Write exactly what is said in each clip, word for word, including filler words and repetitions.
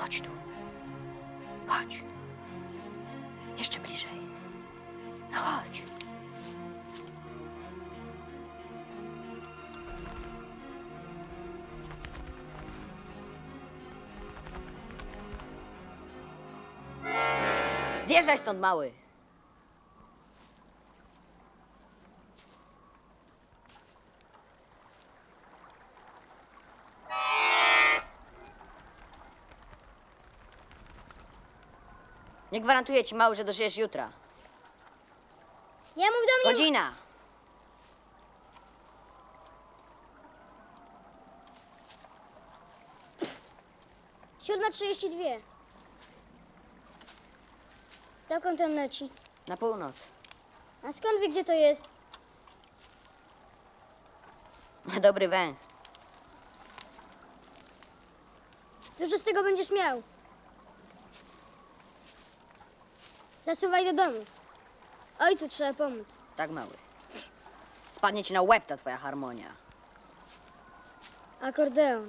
chodź tu. Chodź. Jeszcze bliżej. No chodź. Zjeżdżaj stąd, mały. Nie gwarantuję ci, mały, że dożyjesz jutra. Nie mów do mnie... Godzina. Siódma trzydzieści dwie. Dokąd on leci? Na północ. A skąd wie, gdzie to jest? Na dobry węch. Dużo z tego będziesz miał. Zasuwaj do domu. Oj, tu trzeba pomóc. Tak, mały. Spadnie ci na łeb ta twoja harmonia. Akordeon.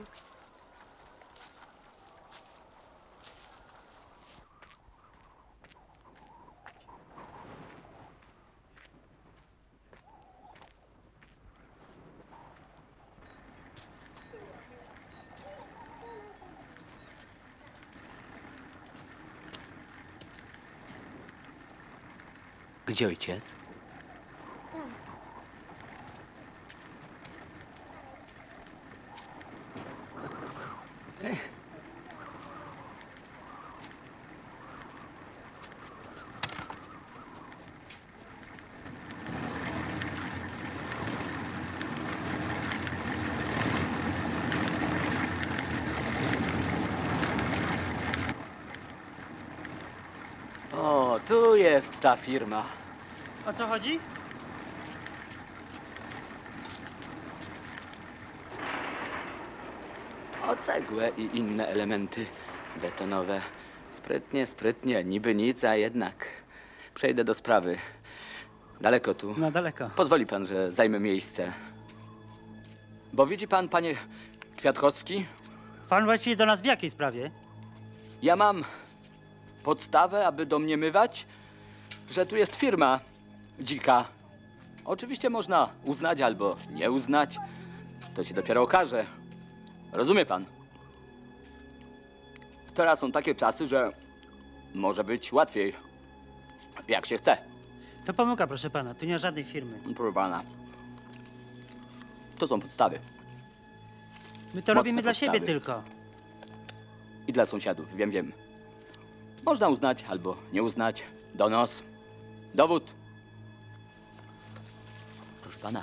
Gdzie ojciec? Tam. Ech. O, tu jest ta firma. O co chodzi? O cegłę i inne elementy betonowe. Sprytnie, sprytnie, niby nic, a jednak. Przejdę do sprawy. Daleko tu. No daleko. Pozwoli pan, że zajmę miejsce. Bo widzi pan, panie Kwiatkowski, Pan właściwie do nas w jakiej sprawie? ja mam podstawę, aby domniemywać, że tu jest firma dzika. Oczywiście można uznać albo nie uznać. To się dopiero okaże. Rozumie pan? Teraz są takie czasy, że może być łatwiej, jak się chce. To pomyłka, proszę pana. Tu nie ma żadnej firmy. Proszę pana. To są podstawy. My to Mocne robimy dla podstawy. siebie tylko. I dla sąsiadów, wiem, wiem. Można uznać albo nie uznać. Donos. Dowód. Proszę pana.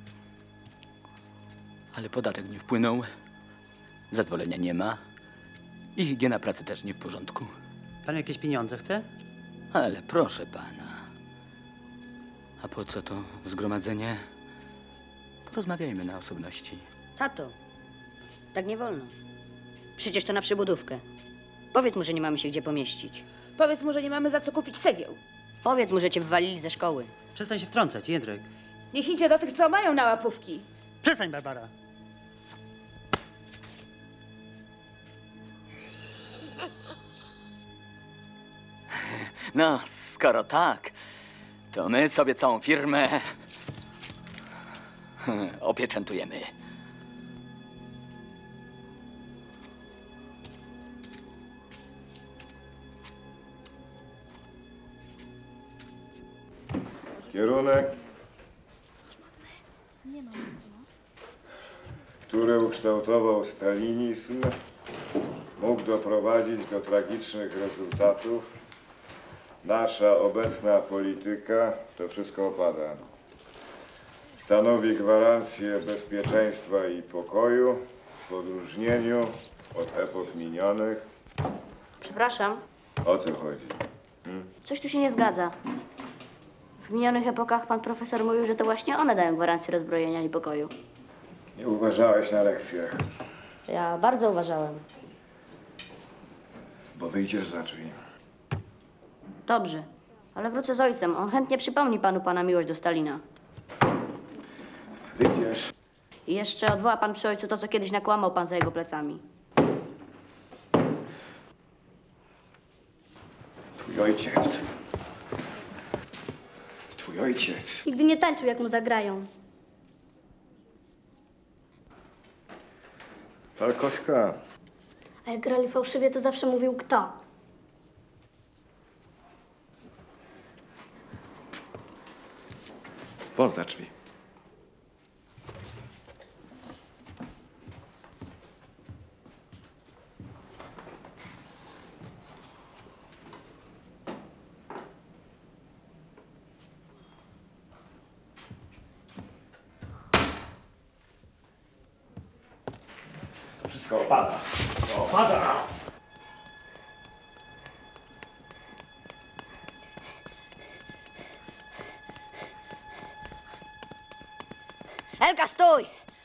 Ale podatek nie wpłynął. Zezwolenia nie ma. I higiena pracy też nie w porządku. Pan jakieś pieniądze chce? Ale proszę pana. A po co to zgromadzenie? Porozmawiajmy na osobności. Tato, tak nie wolno. Przecież to na przybudówkę. Powiedz mu, że nie mamy się gdzie pomieścić. Powiedz mu, że nie mamy za co kupić cegieł. Powiedz mu, że cię wywalili ze szkoły. Przestań się wtrącać, Jędrek. Niech idzie do tych, co mają na łapówki. Przestań, Barbara. No, skoro tak, to my sobie całą firmę opieczętujemy. Kierunek, który ukształtował stalinizm, mógł doprowadzić do tragicznych rezultatów. Nasza obecna polityka to wszystko opada. Stanowi gwarancję bezpieczeństwa i pokoju w odróżnieniu od epok minionych. Przepraszam, O co chodzi? coś tu się nie zgadza. W minionych epokach pan profesor mówił, że to właśnie one dają gwarancję rozbrojenia i pokoju. Nie uważałeś na lekcjach, Ja bardzo uważałem. bo wyjdziesz za drzwi. Dobrze, ale wrócę z ojcem. On chętnie przypomni panu pana miłość do Stalina. Wyjdziesz. I jeszcze odwoła pan przy ojcu to, co kiedyś nakłamał pan za jego plecami. Twój ojciec. Twój ojciec. Nigdy nie tańczył, jak mu zagrają. Falkowska. A jak grali fałszywie, to zawsze mówił kto. Won za drzwi. To wszystko opada. Opada! Elka, stój!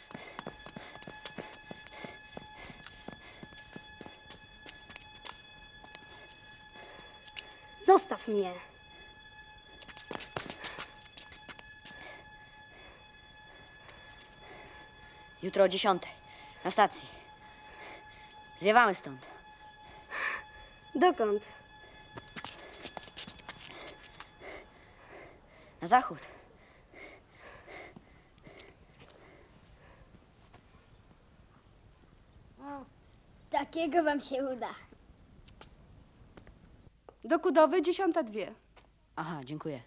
Zostaw mnie. Jutro o dziesiątej. Na stacji. Zwiewamy stąd. Dokąd? Na zachód. Takiego wam się uda. Do Kudowy dziesiąta dwie. Aha, dziękuję.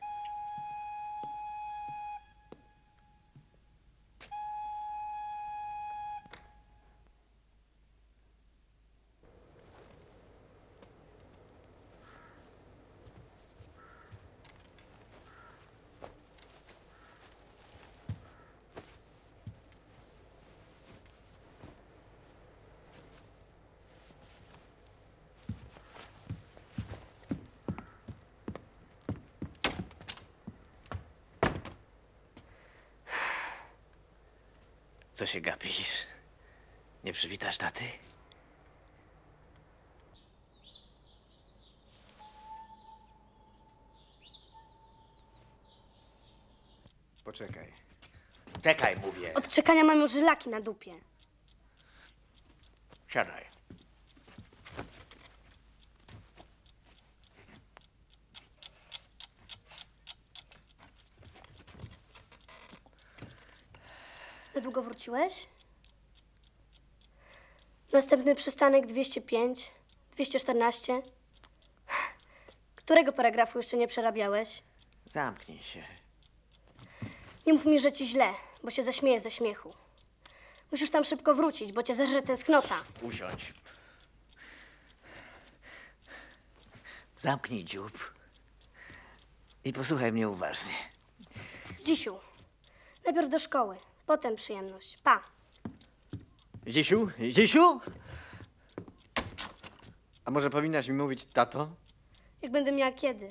Co się gapisz? Nie przywitasz taty? Poczekaj. Czekaj, mówię. Od czekania mam już żylaki na dupie. Siadaj. Na długo wróciłeś? Następny przystanek dwieście pięć, dwieście czternaście. Którego paragrafu jeszcze nie przerabiałeś? Zamknij się. Nie mów mi, że ci źle, bo się zaśmieję ze śmiechu. Musisz tam szybko wrócić, bo cię zeżre tęsknota. Usiądź. Zamknij dziób. I posłuchaj mnie uważnie. Zdzisiu, najpierw do szkoły, potem przyjemność. Pa. Zisiu? Zisiu? A może powinnaś mi mówić tato? Jak będę miała kiedy?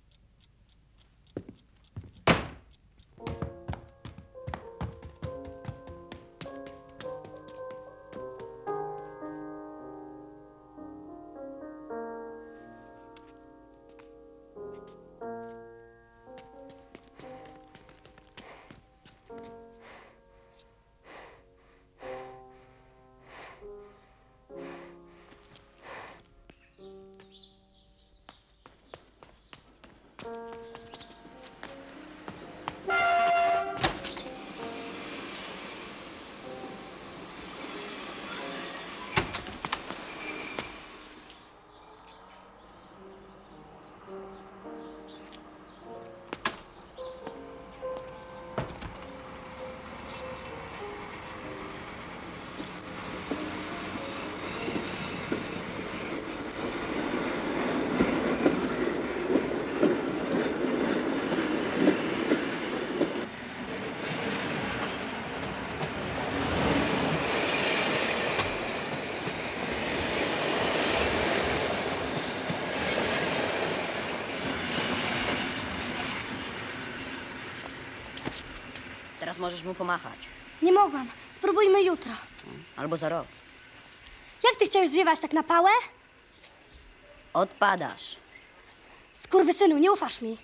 Teraz możesz mu pomachać. Nie mogłam. Spróbujmy jutro. Albo za rok. Jak ty chciałeś zwiewać tak na pałę? Odpadasz. Skurwysynu, nie ufasz mi.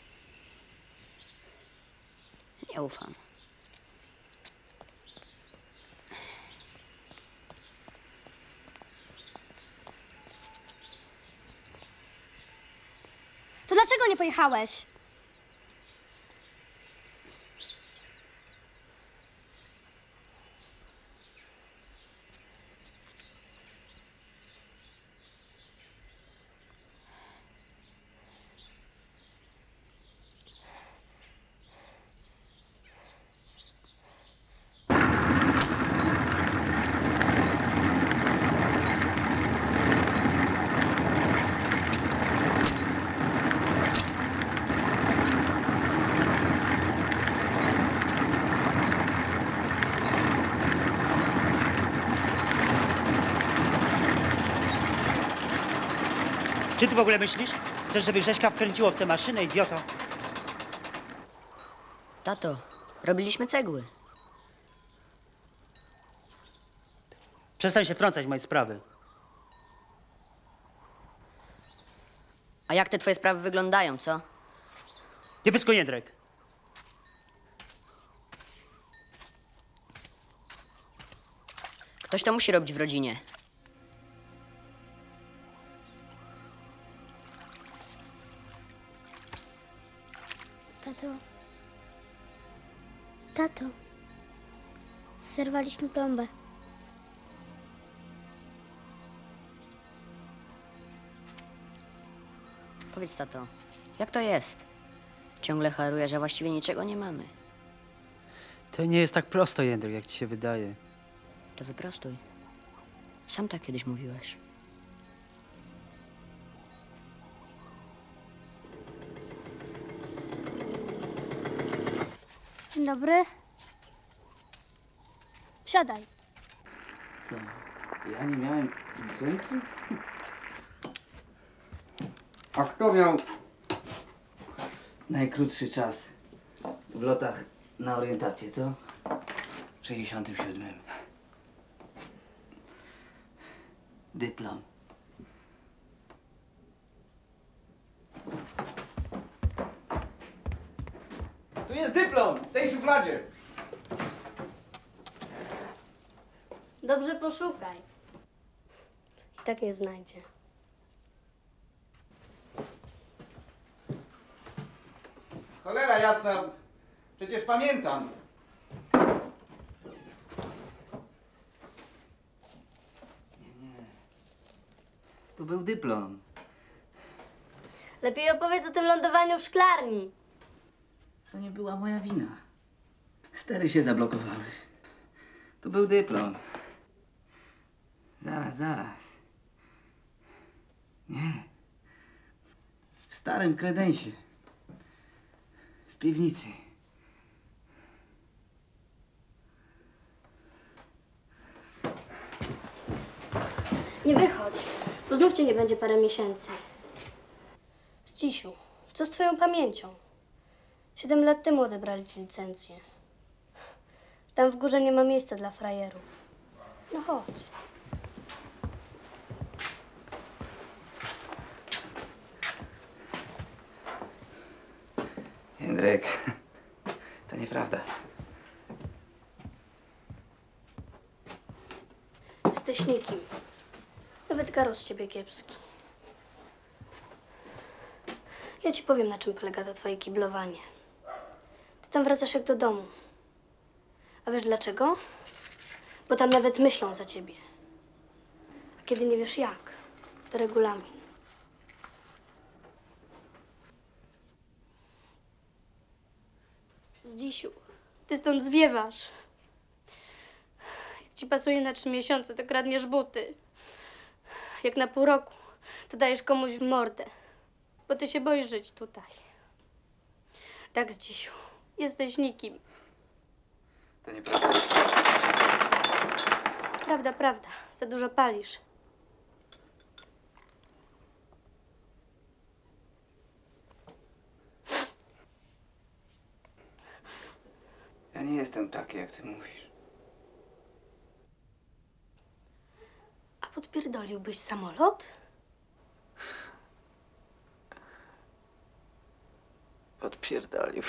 Nie ufam. dlaczego nie pojechałeś? Czy ty w ogóle myślisz? Chcesz, żeby Grześka wkręciło w tę maszynę, idioto? Tato, robiliśmy cegły. Przestań się wtrącać w moje sprawy. A jak te twoje sprawy wyglądają, co? Nie pysko, Jędrek. Ktoś to musi robić w rodzinie. Tato. Tato. Zerwaliśmy plombę. Powiedz, tato, jak to jest? Ciągle harujesz, a właściwie niczego nie mamy. To nie jest tak prosto, Jędrek, jak ci się wydaje. To wyprostuj. Sam tak kiedyś mówiłeś. Dzień dobry. Siadaj. Co? Ja nie miałem licencji? A kto miał najkrótszy czas w lotach na orientację, co? W sześćdziesiątym siódmym. Dyplom. Tu jest dyplom! W tej szufladzie! Dobrze poszukaj. I tak nie znajdzie. Cholera jasna! Przecież pamiętam! Nie, nie. To był dyplom. Lepiej opowiedz o tym lądowaniu w szklarni. To nie była moja wina. Stery się zablokowały. To był dyplom. Zaraz, zaraz. Nie. W starym kredensie. W piwnicy. Nie wychodź, bo znów cię nie będzie parę miesięcy. Zdzisiu, co z twoją pamięcią? Siedem lat temu odebrali ci licencję. Tam w górze nie ma miejsca dla frajerów. No chodź. Jędrek, to nieprawda. Jesteś nikim. Nawet Karol z ciebie kiepski. Ja ci powiem, na czym polega to twoje kiblowanie. Ty tam wracasz jak do domu. A wiesz dlaczego? Bo tam nawet myślą za ciebie. A kiedy nie wiesz jak, to regulamin. Zdzisiu, ty stąd zwiewasz. Jak ci pasuje na trzy miesiące, to kradniesz buty. Jak na pół roku, to dajesz komuś w mordę. Bo ty się boisz żyć tutaj. Tak, Zdzisiu, jesteś nikim. To nieprawda. Prawda, prawda. Za dużo palisz. Ja nie jestem taki, jak ty mówisz. A podpierdoliłbyś samolot? Podpierdolił.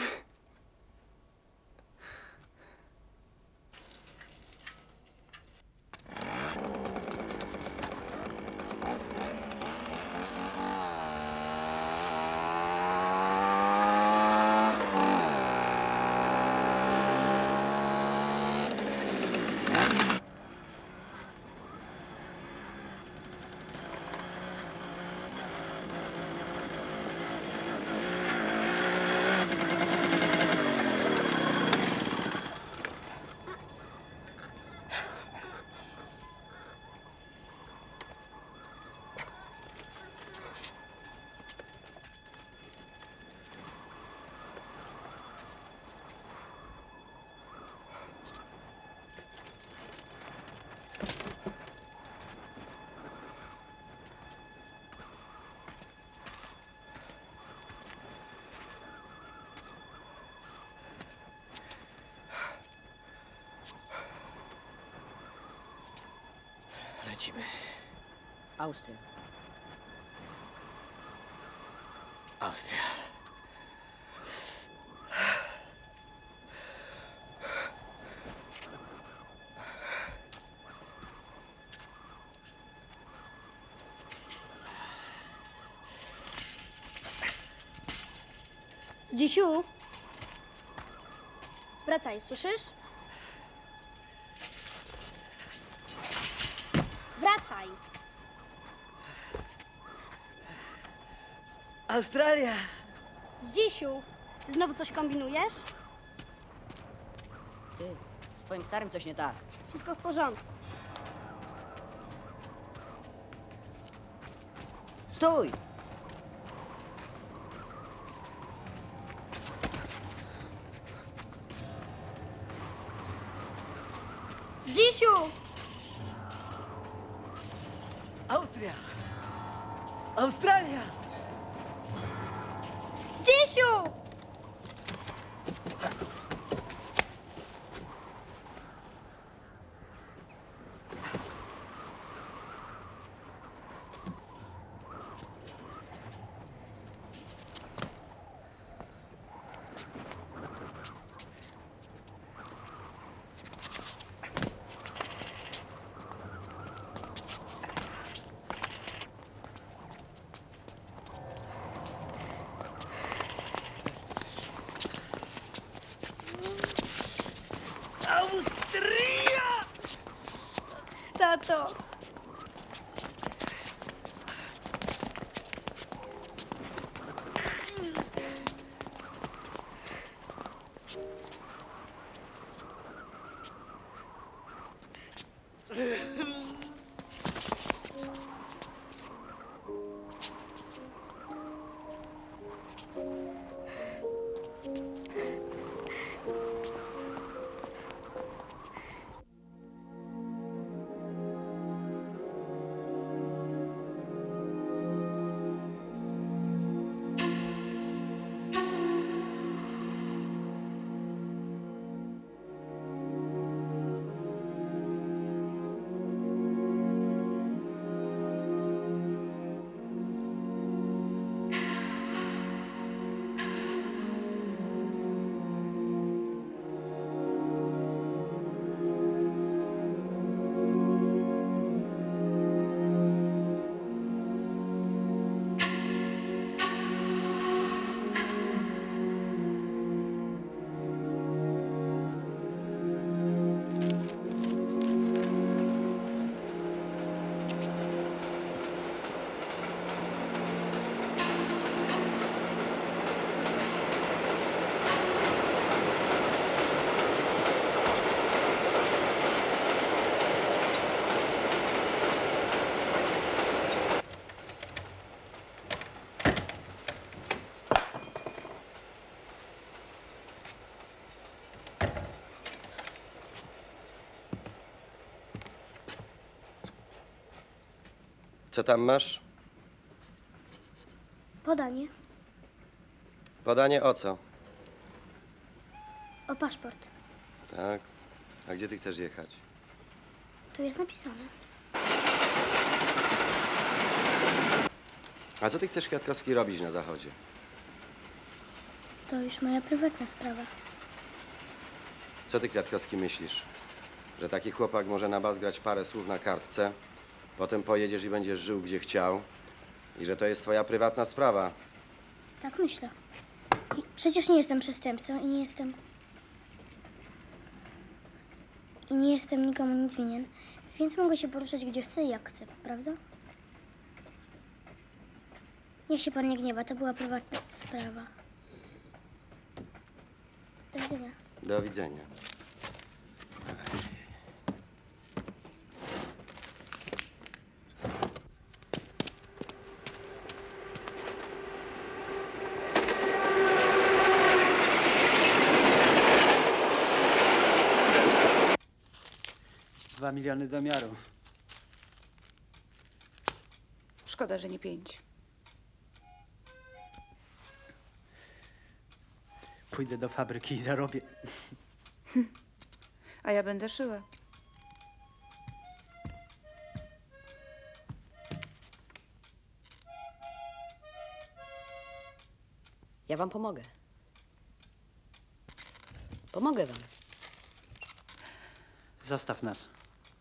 lecimy? Austria. Austria. Zdzisiu? Wracaj, słyszysz? Wracaj! Australia! Zdzisiu, ty znowu coś kombinujesz? Ty, z twoim starym coś nie tak. Wszystko w porządku. Stój! Zdzisiu! Austria! Australia! Zdzisiu! Austria! Tato! Co tam masz? Podanie. Podanie o co? O paszport. Tak. A gdzie ty chcesz jechać? Tu jest napisane. A co ty chcesz, Kwiatkowski, robić na zachodzie? To już moja prywatna sprawa. Co ty, Kwiatkowski, myślisz? Że taki chłopak może na bas grać parę słów na kartce, potem pojedziesz i będziesz żył gdzie chciał i że to jest twoja prywatna sprawa? Tak myślę. I przecież nie jestem przestępcą i nie jestem... I nie jestem nikomu nic winien, więc mogę się poruszać gdzie chcę i jak chcę, prawda? Niech się pan nie gniewa, to była prywatna sprawa. Do widzenia. Do widzenia. Dwa miliony do miaru. Szkoda, że nie pięć. Pójdę do fabryki i zarobię. A ja będę szyła. Ja wam pomogę. Pomogę wam. Zostaw nas.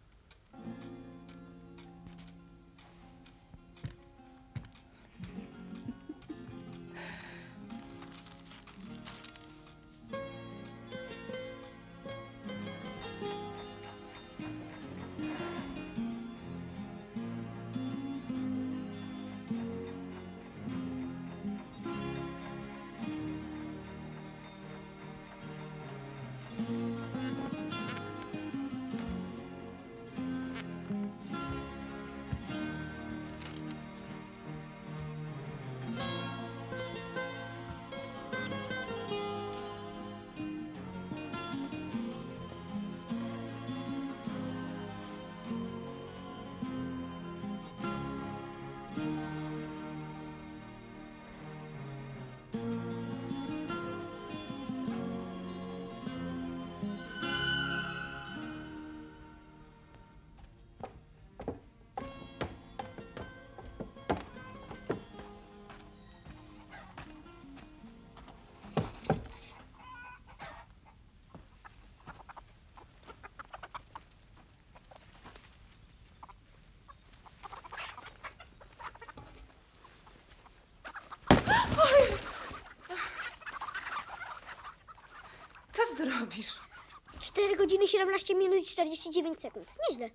Co ty tu robisz? cztery godziny, siedemnaście minut i czterdzieści dziewięć sekund. Nieźle.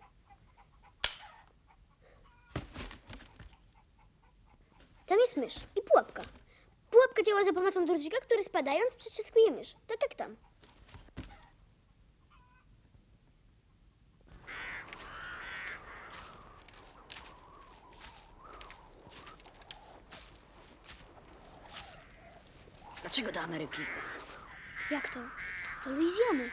Tam jest mysz i pułapka. Pułapka działa za pomocą drucika, który spadając przyciskuje mysz. Tak jak tam. Dlaczego do Ameryki? Jak to? Do Luizjany.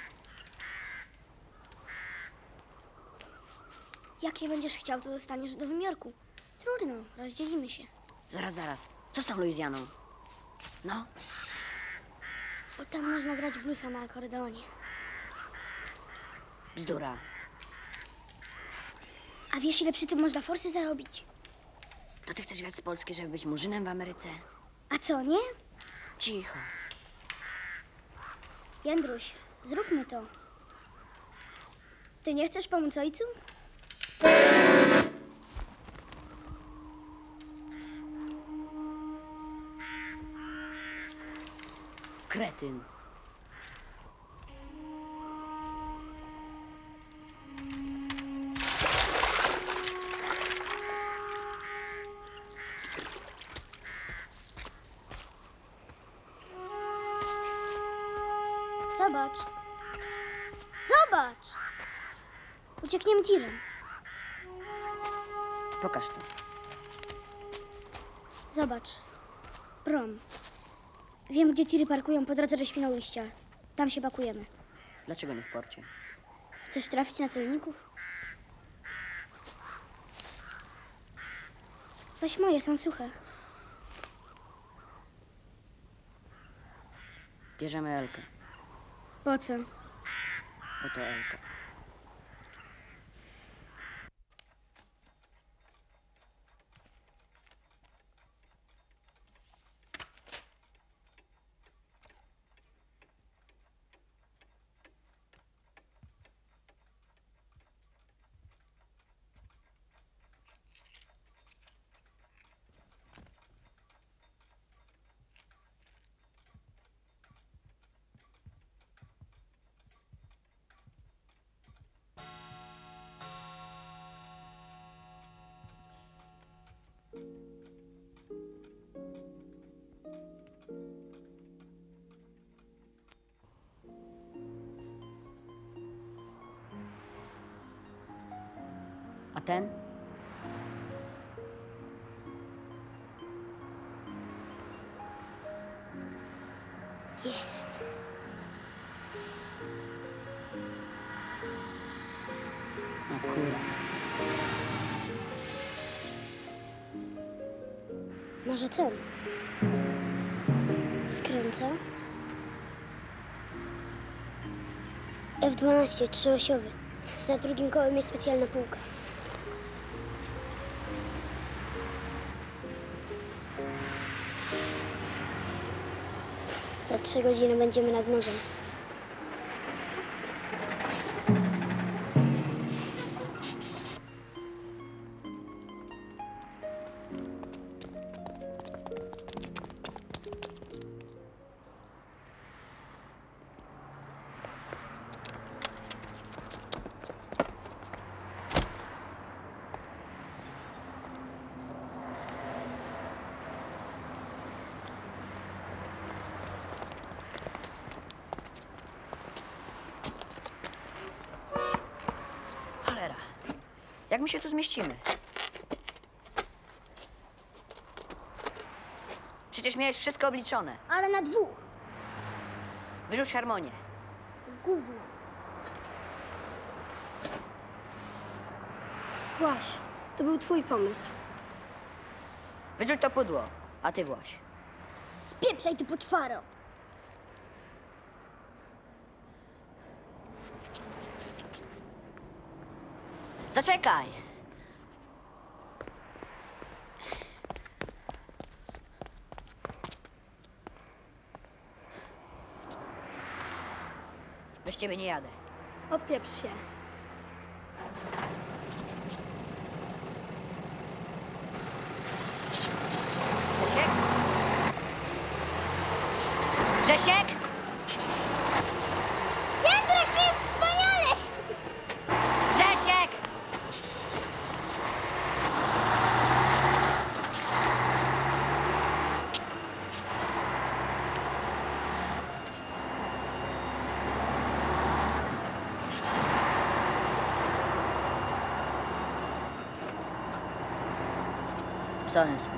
Jak nie będziesz chciał, to dostaniesz do Nowym Jorku. Trudno, rozdzielimy się. Zaraz, zaraz. Co z tą Luizjaną? No, Bo tam można grać bluesa na akordeonie. bzdura. A wiesz, ile przy tym można forsy zarobić? To ty chcesz wiać z Polski, żeby być murzynem w Ameryce? A co, nie? Cicho. Jędruś, zróbmy to. Ty nie chcesz pomóc ojcu? Kretyn. Zobacz. Zobacz. Uciekniemy tirem. Pokaż to. Zobacz. Prom. Wiem, gdzie tiry parkują po drodze do Świnoujścia. Tam się pakujemy. Dlaczego nie w porcie? Chcesz trafić na celników? Weź moje, są suche. Bierzemy Elkę, Po co? bo to Elka. A ten? Jest. Akurat. Może ten? Skręca. F dwanaście, trzyosiowy. Za drugim kołem jest specjalna półka. Za trzy godziny będziemy nad morzem. Cholera. Jak my się tu zmieścimy? Przecież miałeś wszystko obliczone. Ale na dwóch. Wyrzuć harmonię. Gówno. Właś, to był twój pomysł. Wyrzuć to pudło, a ty Właś. Spieprzaj, ty poczwaro. Zaczekaj! Bez ciebie nie jadę. Odpieprz się. Grzesiek? Grzesiek? Jędrek, to jest wspaniale! Grzesiek! Sorry, son.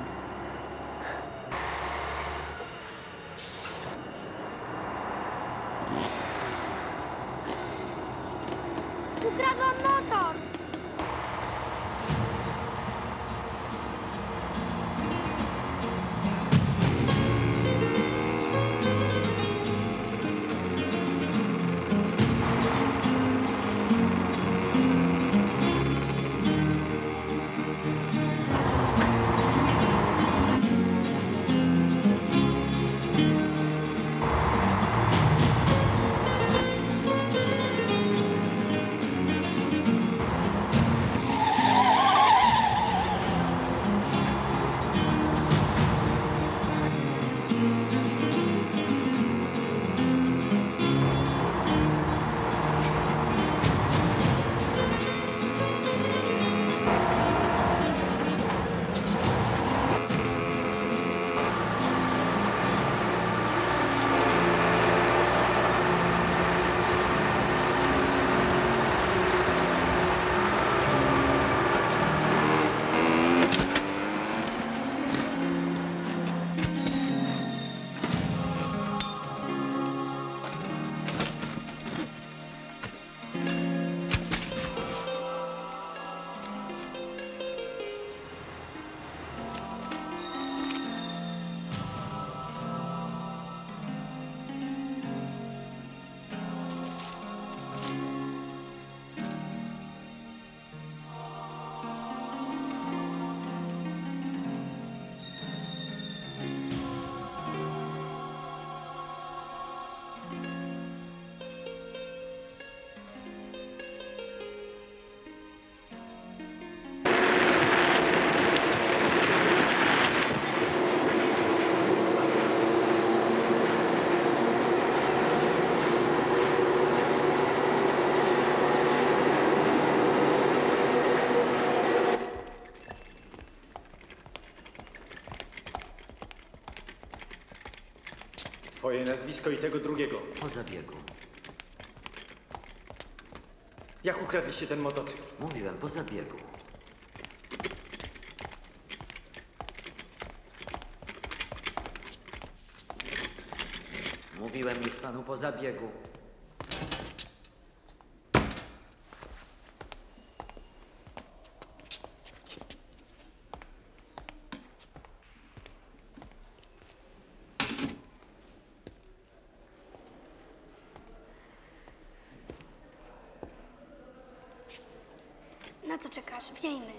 Ukradłam motor! Twoje nazwisko i tego drugiego. Po zabiegu. Jak ukradliście ten motocykl? Mówiłem, po zabiegu. Mówiłem już panu po zabiegu. Na co czekasz? Wiejmy.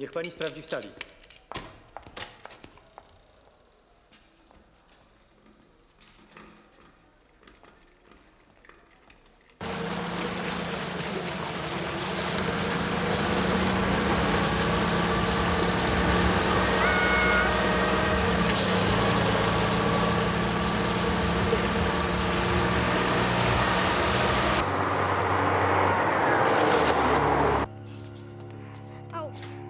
Niech pani sprawdzi w sali. Au.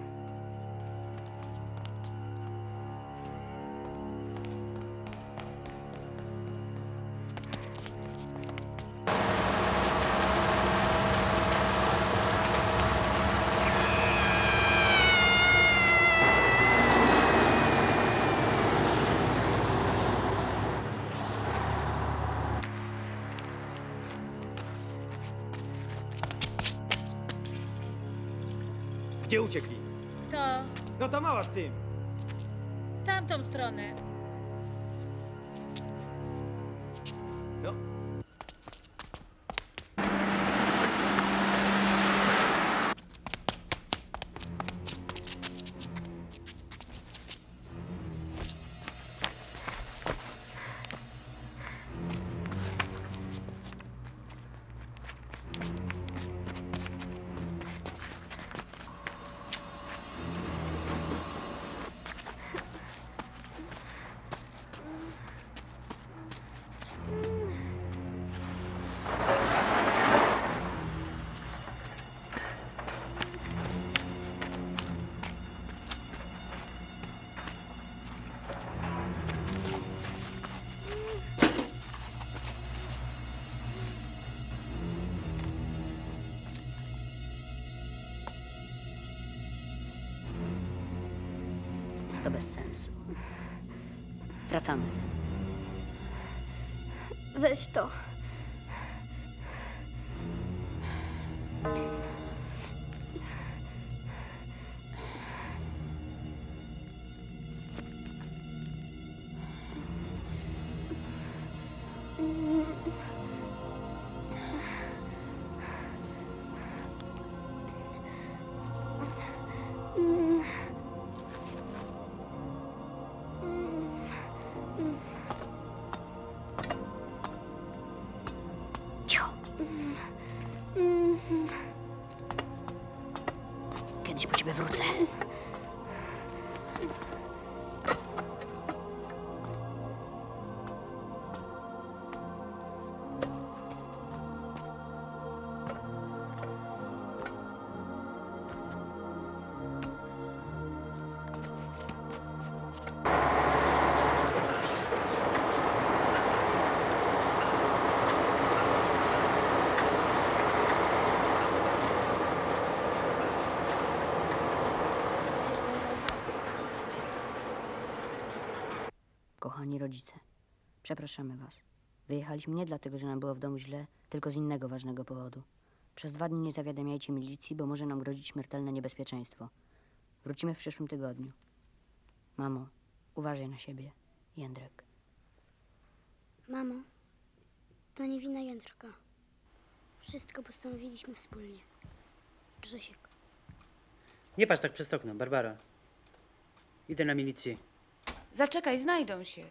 Gdzie uciekli? To No ta mała z tym. tamtą stronę. No. To bez sensu. Wracamy. Weź to. Cicho. Kiedyś po ciebie wrócę. Kochani rodzice, przepraszamy was. Wyjechaliśmy nie dlatego, że nam było w domu źle, tylko z innego ważnego powodu. Przez dwa dni nie zawiadamiajcie milicji, bo może nam grozić śmiertelne niebezpieczeństwo. Wrócimy w przyszłym tygodniu. Mamo, uważaj na siebie. Jędrek. Mamo, to nie wina Jędrka. Wszystko postanowiliśmy wspólnie. Grzesiek. Nie patrz tak przez okno, Barbara. Idę na milicję. Zaczekaj, znajdą się.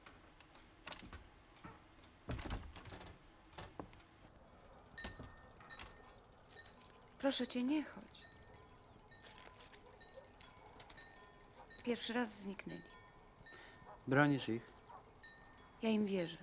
Proszę cię, nie chodź. Pierwszy raz zniknęli. Bronisz ich? Ja im wierzę.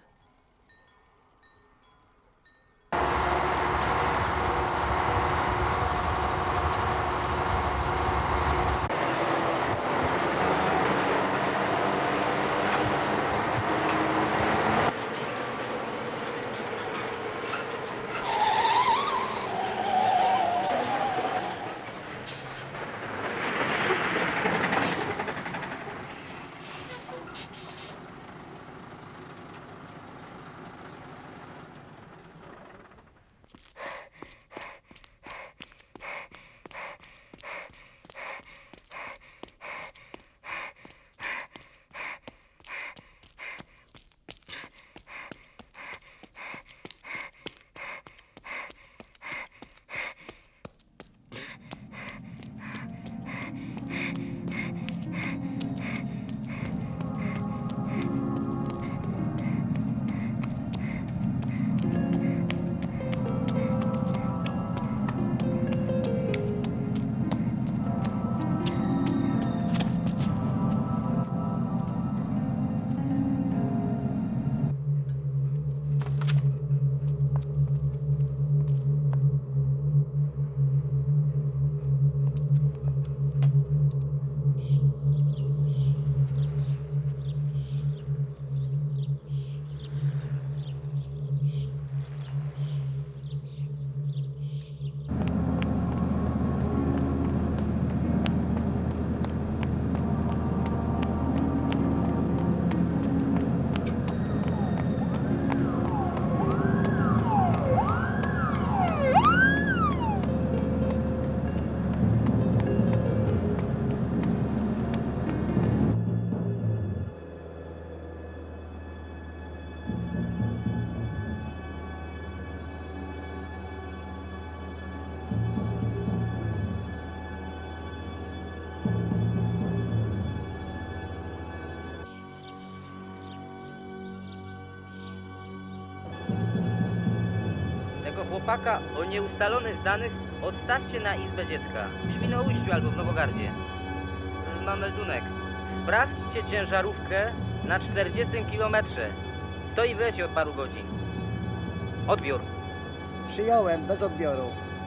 chłopaka o nieustalonych danych odstawcie na izbę dziecka. W Świnoujściu albo w Nowogardzie. Mam meldunek. Sprawdźcie ciężarówkę na czterdziestym kilometrze. Stoi w lecie od paru godzin. Odbiór. Przyjąłem, bez odbioru.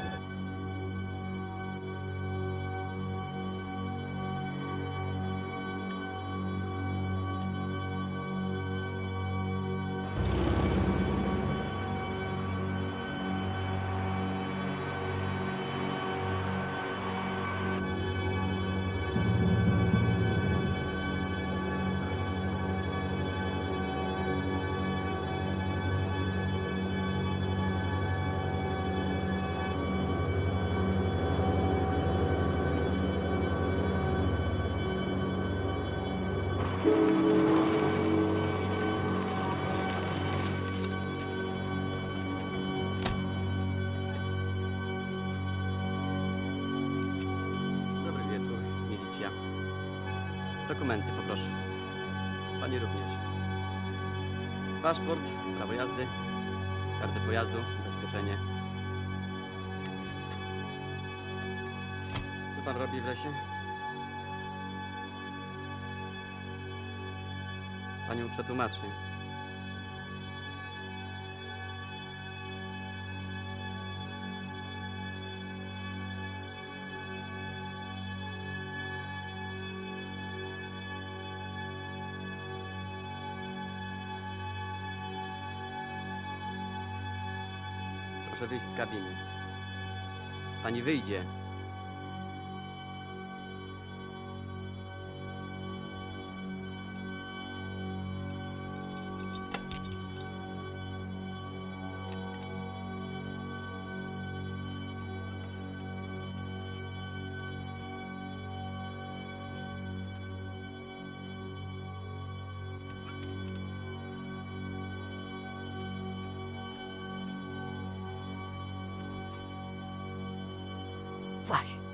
Dobry wieczór, milicja. Dokumenty, poproszę. Pani również. Paszport, prawo jazdy, kartę pojazdu, ubezpieczenie. Co pan robi w lesie? Panią przetłumaczy. Proszę wyjść z kabiny. Pani wyjdzie. Właśnie.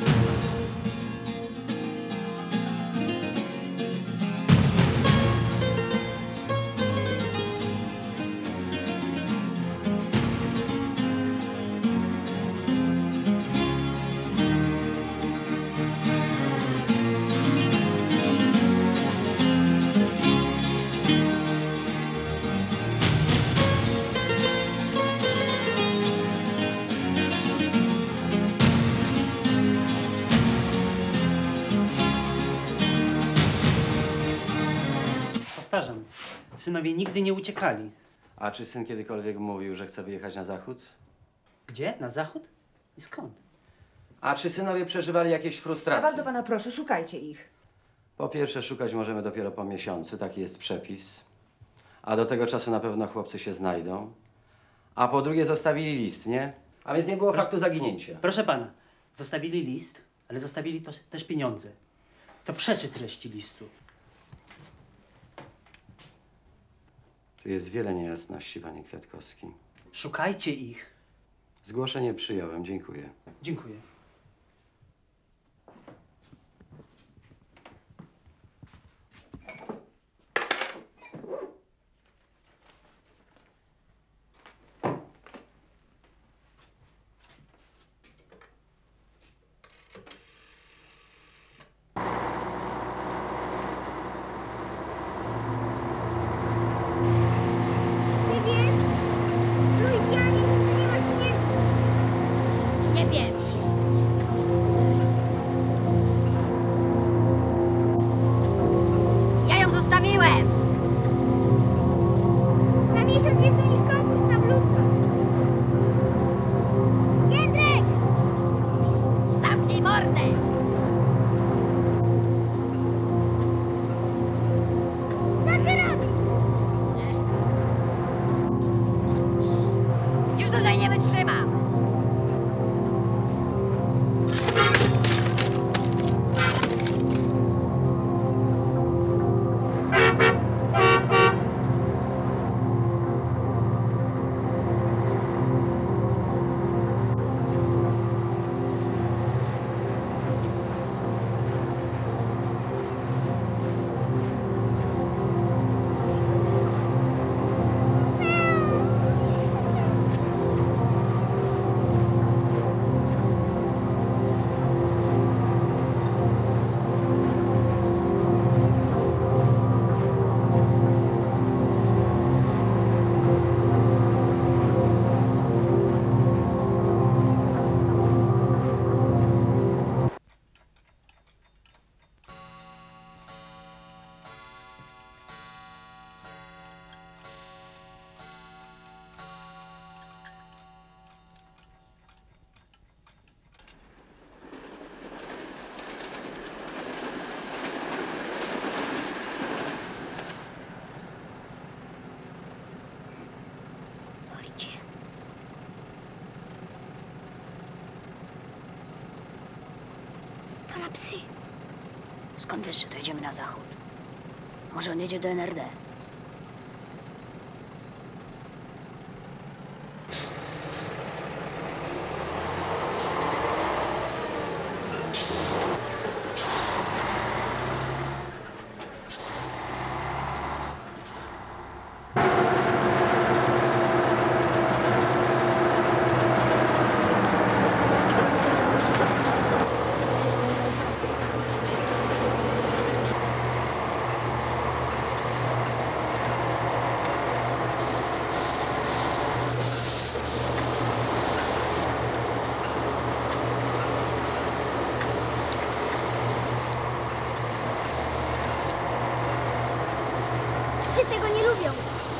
Powtarzam, synowie nigdy nie uciekali. A czy syn kiedykolwiek mówił, że chce wyjechać na zachód? Gdzie? Na zachód? I skąd? A czy synowie przeżywali jakieś Ja frustracje? bardzo pana proszę, szukajcie ich. Po pierwsze, szukać możemy dopiero po miesiącu, taki jest przepis. A do tego czasu na pewno chłopcy się znajdą. A po drugie, zostawili list, nie? A więc nie było faktu zaginięcia. Proszę pana, zostawili list, ale zostawili to, też pieniądze. To przeczy treści listu. Tu jest wiele niejasności, panie Kwiatkowski. Szukajcie ich. Zgłoszenie przyjąłem, dziękuję. Dziękuję. Ty wiesz, w Luizjanie nigdy nie ma śniegu. Nie pieprz. Ja ją zostawiłem. Za miesiąc jest u nich konkurs na blusa. Jędrek! Zamknij mordę. Co ty robisz? Już dłużej nie wytrzymam. psy. Skąd wiesz, że to jedziemy na zachód? Może on jedzie do N R D? Psy tego nie lubią.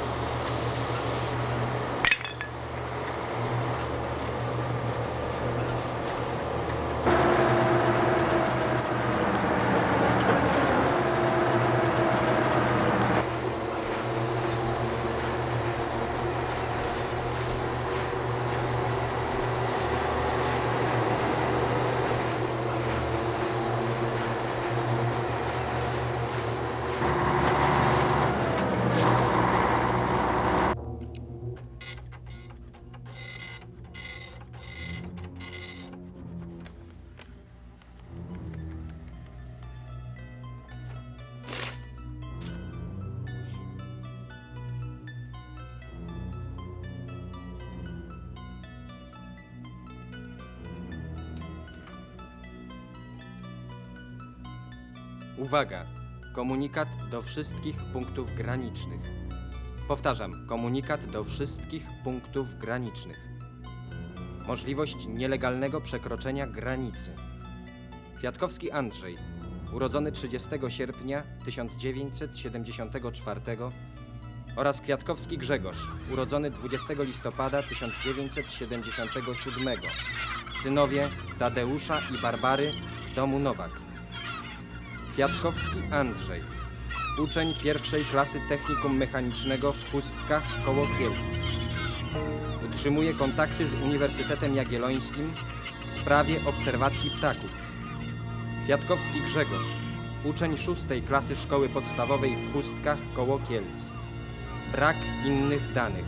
Uwaga! Komunikat do wszystkich punktów granicznych. Powtarzam, komunikat do wszystkich punktów granicznych. Możliwość nielegalnego przekroczenia granicy. Kwiatkowski Andrzej, urodzony trzydziestego sierpnia tysiąc dziewięćset siedemdziesiątego czwartego oraz Kwiatkowski Grzegorz, urodzony dwudziestego listopada tysiąc dziewięćset siedemdziesiątego siódmego. Synowie Tadeusza i Barbary z domu Nowak. Kwiatkowski Andrzej, uczeń pierwszej klasy technikum mechanicznego w Chustkach koło Kielc. Utrzymuje kontakty z Uniwersytetem Jagiellońskim w sprawie obserwacji ptaków. Kwiatkowski Grzegorz, uczeń szóstej klasy szkoły podstawowej w Chustkach koło Kielc. Brak innych danych.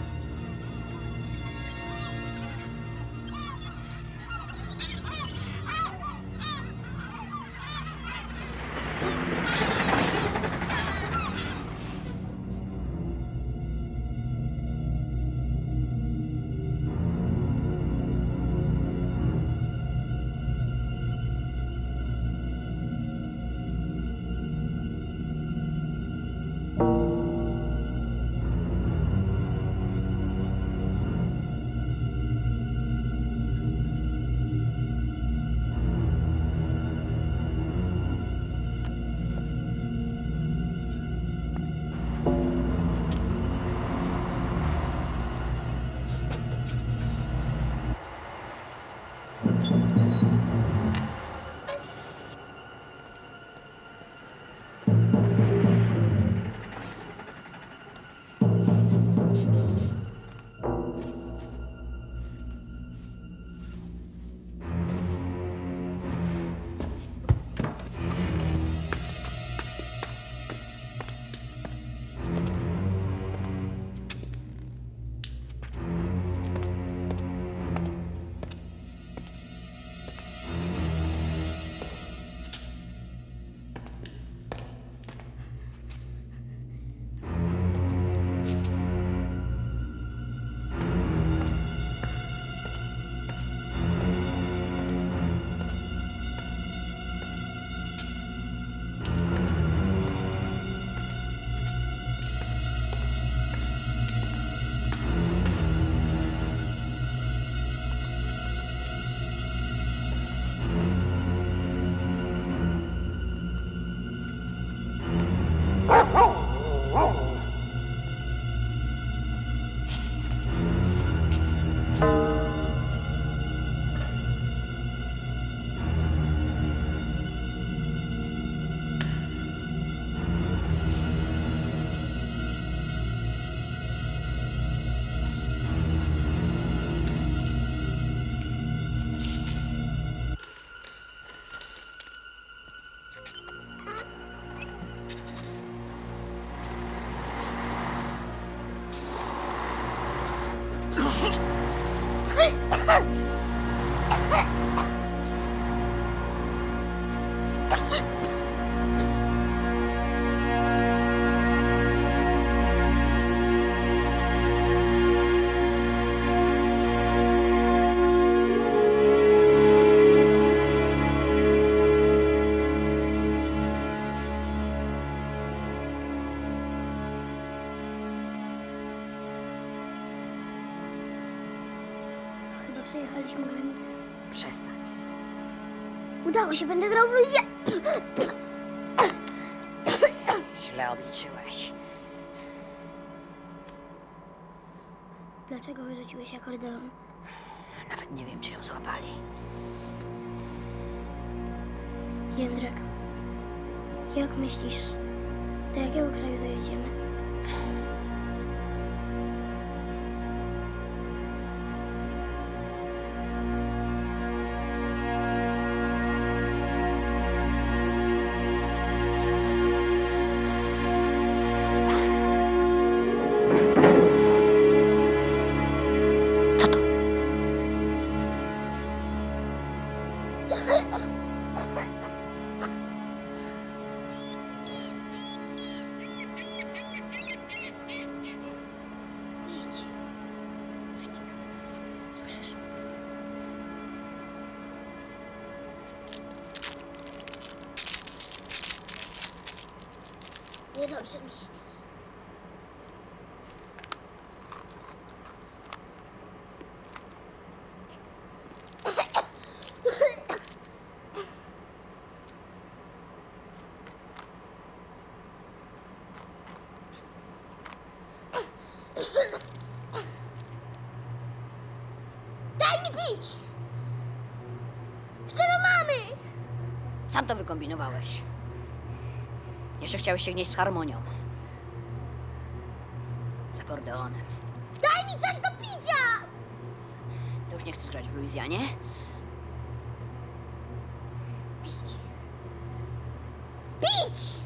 Chyba przejechaliśmy granicę. Przestań. Udało się, będę grał w Luizję. Źle obliczyłeś. Dlaczego wyrzuciłeś akordeon? Nawet nie wiem, czy ją złapali. Jędrek, jak myślisz, do jakiego kraju dojedziemy? Idź. Słyszysz? Niedobrze mi. Daj mi pić! Chcę do mamy! Sam to wykombinowałeś. Jeszcze chciałeś się gnieść z harmonią. Z akordeonem. Daj mi coś do picia! Ty już nie chcesz grać w Luizjanie? Pić! Pić!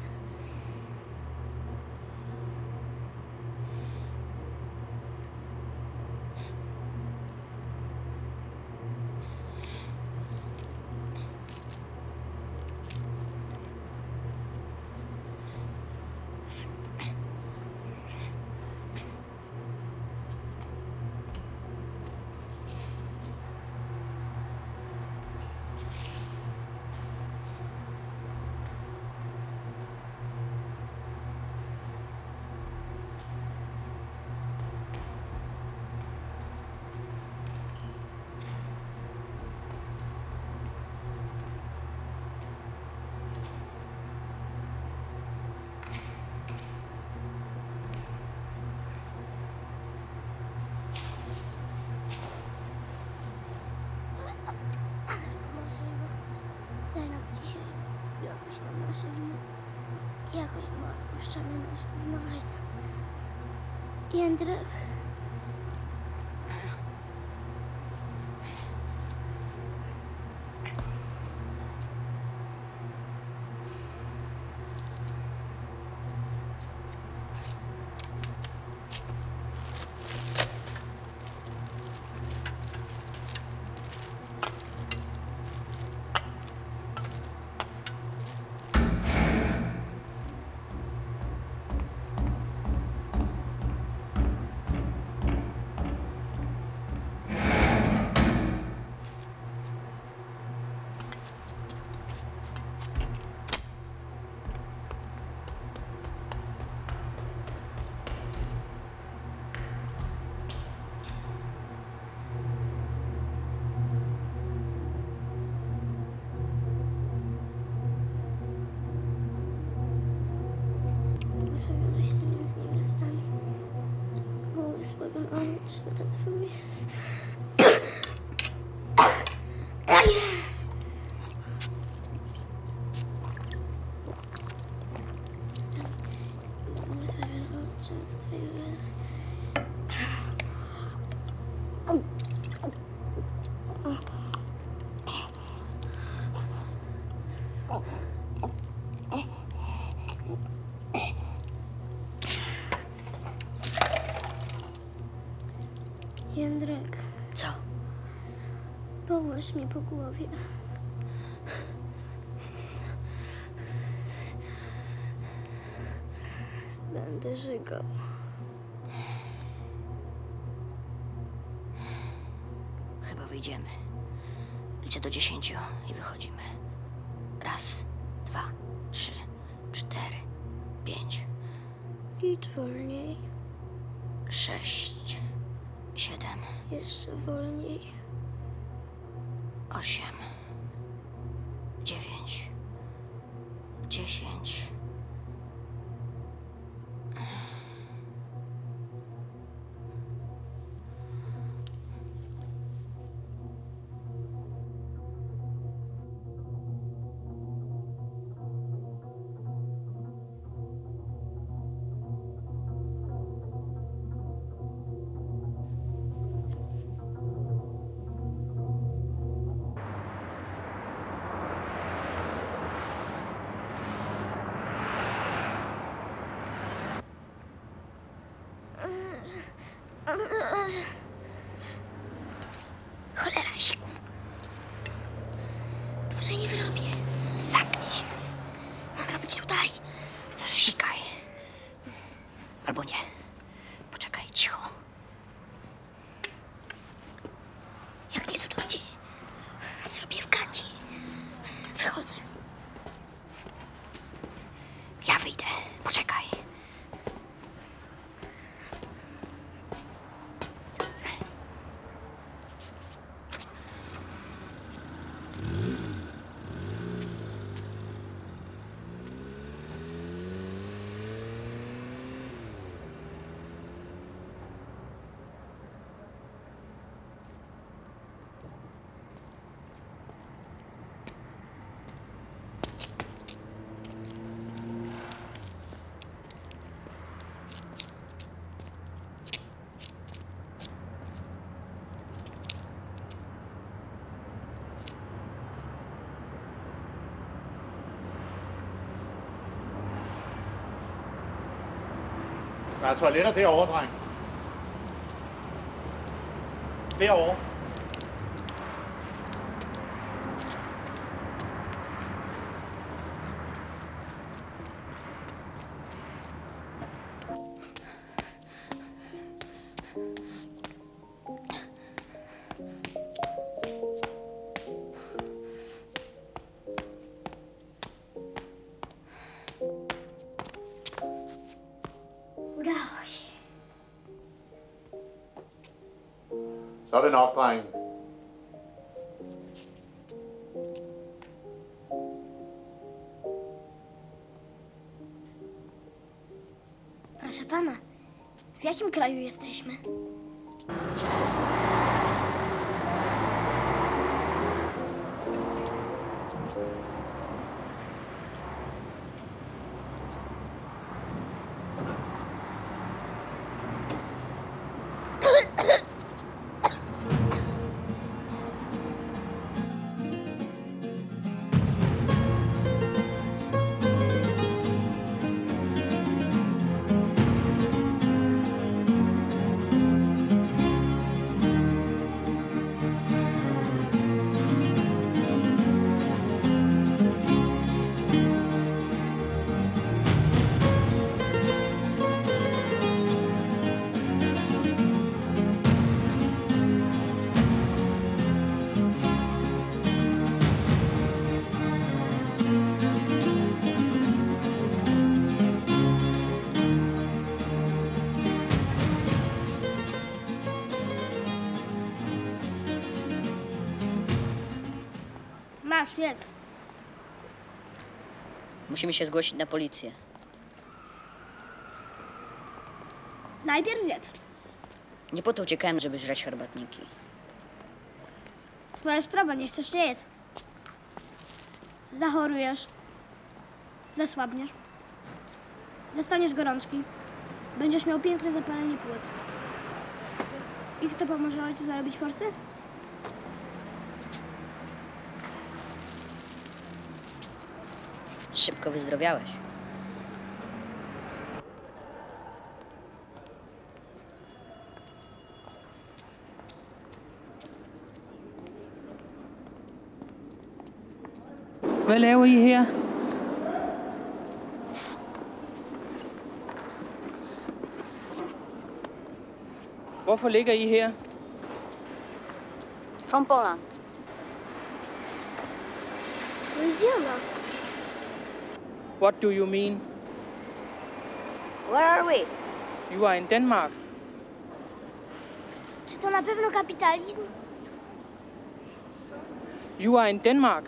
Może daj nam dzisiaj jakieś tam nasze wino. Jakoś mu odpuszczamy naszym winowajcom. Jędrek. Błogosławionaś Ty między niewiastami. Błogosławiony on, żywota Twój jest. Błogosławiony on, żywota Twojego jest. Jędrek, Co? połóż mnie po głowie. Będę żygał. Chyba wyjdziemy. Liczę do dziesięciu i wychodzimy. Raz, dwa, trzy, cztery, pięć, Licz wolniej. sześć, siedem, Jeszcze wolniej. osiem, dziewięć, dziesięć. Cholera, siku. Dłużej nie wyrobię. Zamknij się. Mam robić tutaj. Sikaj. Albo nie. Poczekaj, cicho. Jak nie, to to gdzie? Zrobię w gacie. Wychodzę. Ja wyjdę. Poczekaj. Der er toiletter derovre, dreng. Derovre. Udało się. Så er det nok, dreng. Proszę pana, w jakim kraju jesteśmy? Masz, jest. Musimy się zgłosić na policję. Najpierw zjedz. Nie po to uciekałem, żeby żreć herbatniki. Twoja sprawa, nie chcesz, nie jedz. Zachorujesz. Zasłabniesz. Dostaniesz gorączki. Będziesz miał piękne zapalenie płuc. I kto pomoże ojcu zarobić forsy? Szybko wyzdrowiałeś. Hvad laver I her? Hvorfor ligger I her? From Poland. Louisiana. What do you mean? Where are we? You are in Denmark. Czy to na pewno kapitalizm? You are in Denmark.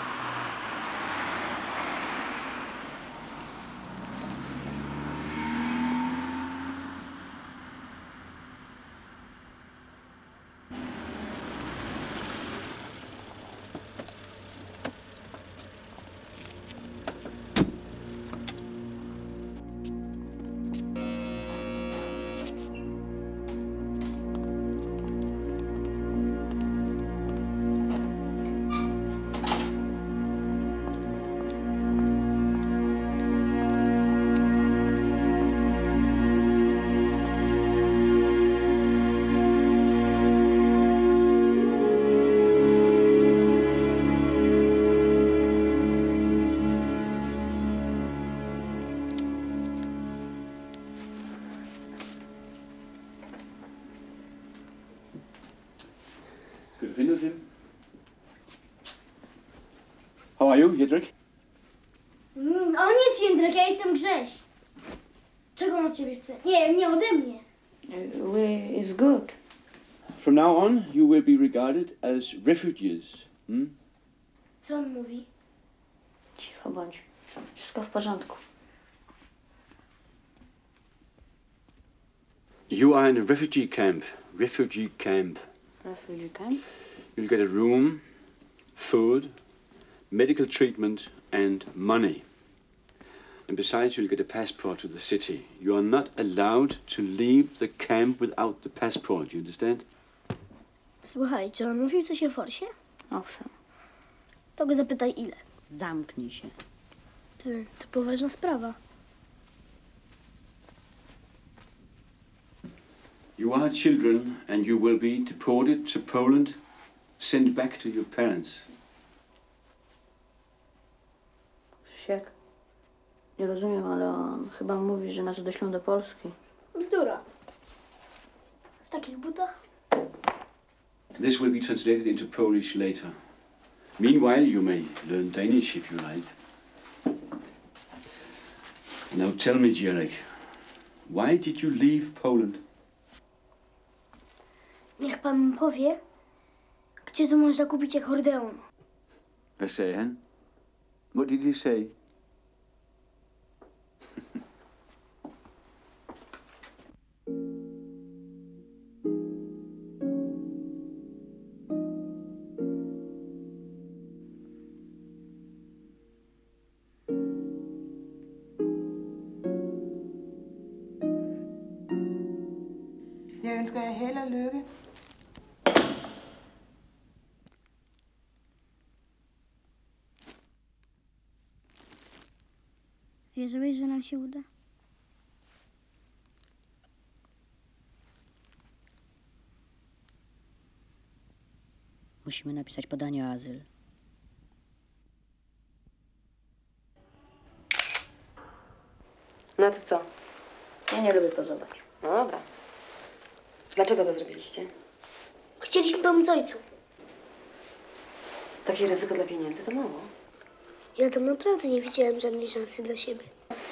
Kan du finde os hjem? How are you, Jedrzej? Mm, on jest Jędrek, ja jestem Grześ. Czego on od ciebie chce? Nie, nie ode mnie. We is good. From now on, you will be regarded as refugees. Hmm? Co on mówi? Cicho bądź. Wszystko w porządku. You are in a refugee camp. Refugee camp. Refugee camp? You'll get a room, food, medical treatment, and money. And besides, you'll get a passport to the city. You are not allowed to leave the camp without the passport. You understand? Słuchaj, czy on mówił coś o forsie? Owszem. To go zapytaj ile. Zamknij się. Ty, to poważna sprawa. You are children, and you will be deported to Poland, sent back to your parents. Krzysiek, nie rozumiem, ale on chyba mówi, że nas odeślą do Polski. Bzdura. W takich butach? This will be translated into Polish later. Meanwhile, you may learn Danish if you like. Now tell me, Jarek, why did you leave Poland? Niech pan powie, gdzie tu można kupić akordeon. Hvad sagde han? What did he say? Jeg ønsker jer held og lykke. Wierzyłeś, że nam się uda? Musimy napisać podanie o azyl. No to co? Ja nie lubię pozować. No dobra. Dlaczego to zrobiliście? Chcieliśmy pomóc ojcu. Takie ryzyko dla pieniędzy to mało. Ja tam naprawdę nie widziałem żadnej szansy dla siebie.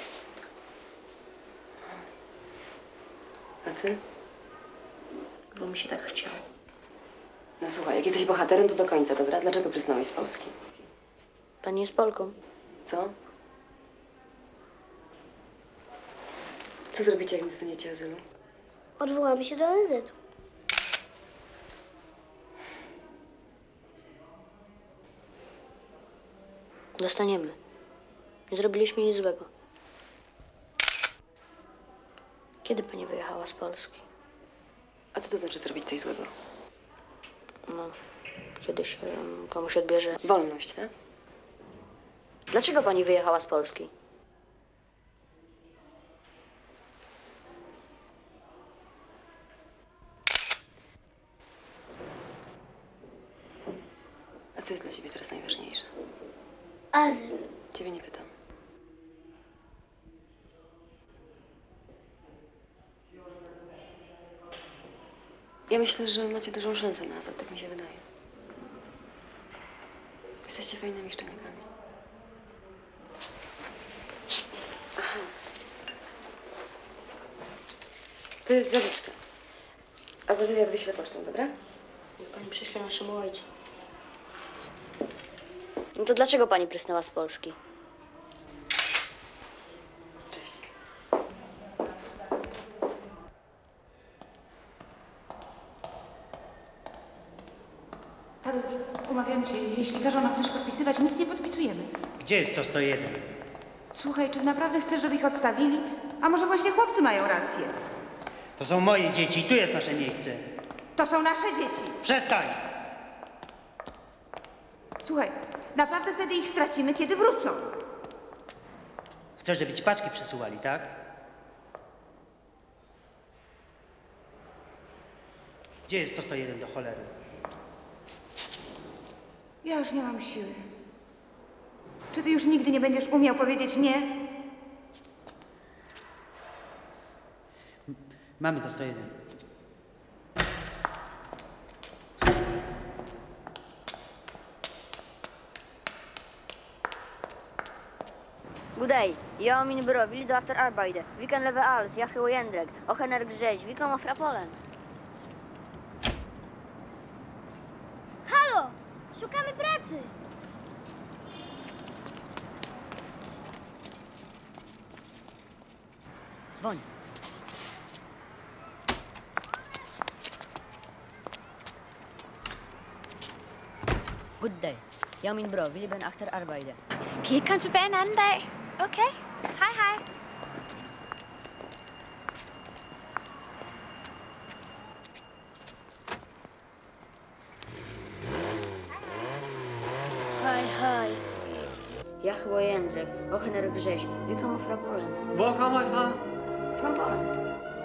A ty? Bo mi się tak chciało. No słuchaj, jak jesteś bohaterem, to do końca, dobra? Dlaczego prysnąłeś z Polski? Pani jest Polką. Co? Co zrobicie, jak nie dostaniecie azylu? Odwołamy się do O N Z u. Dostaniemy. Nie zrobiliśmy nic złego. Kiedy pani wyjechała z Polski? A co to znaczy zrobić coś złego? No, kiedy się komuś odbierze... Wolność, tak? Dlaczego pani wyjechała z Polski? A co jest dla ciebie teraz najważniejsze? Azyl. Ciebie nie pytam. Ja myślę, że macie dużą szansę na azyl, tak mi się wydaje. Jesteście fajnymi szczeniakami. Aha. To jest zaliczka. A za wywiad wyślę pocztą, dobra? Niech pani przyśle naszemu ojcu. No to dlaczego pani prysnęła z Polski? Cześć. Tadeusz, umawiamy się. Jeśli każą nam coś podpisywać, nic nie podpisujemy. Gdzie jest to sto jeden? Słuchaj, czy naprawdę chcesz, żeby ich odstawili? A może właśnie chłopcy mają rację? To są moje dzieci i tu jest nasze miejsce. To są nasze dzieci. Przestań! Słuchaj, naprawdę wtedy ich stracimy, kiedy wrócą. Chcesz, żeby ci paczki przysyłali, tak? Gdzie jest to sto jeden do cholery? Ja już nie mam siły. Czy ty już nigdy nie będziesz umiał powiedzieć nie? Mamy to sto jeden. God dag. Jag och min bror vill då efter arbete. Vi kan leva alls, jag och Jędrek. Och Henrik Grześ. Vi kommer fra Polen. Halo! Szukamy pracy! Dzwoń. God dag. Jag och min bror vill ben efter arbete. Kan I ikke komme tilbage en anden dag? Okay. Hej, hej. Hej, hej. Jag och Jędrek. Och Henrik Grześ. Vi kommer fra Polen. Hvor kommer I fra? Från Polen.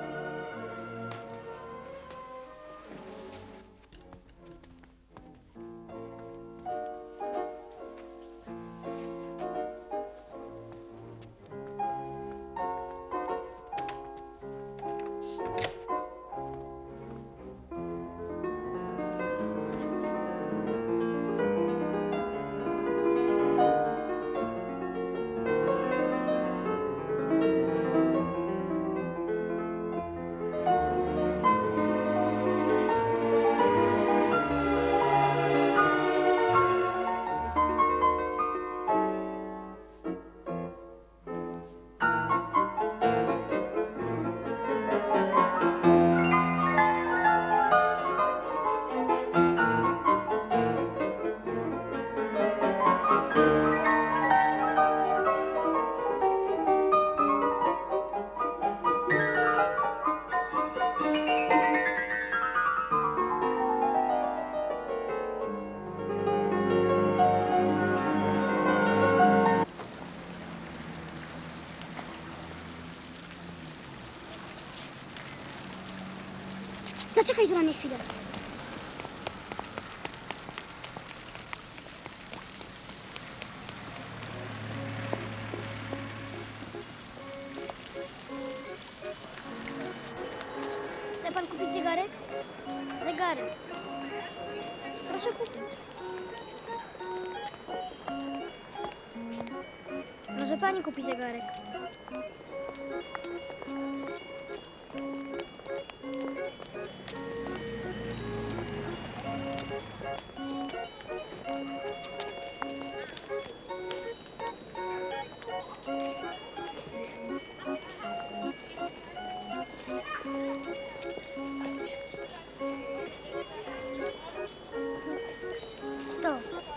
Zaczekaj tu na mnie chwilę. Chce pan kupić zegarek? Zegarek. Proszę kupić. Może pani kupi zegarek? Sto.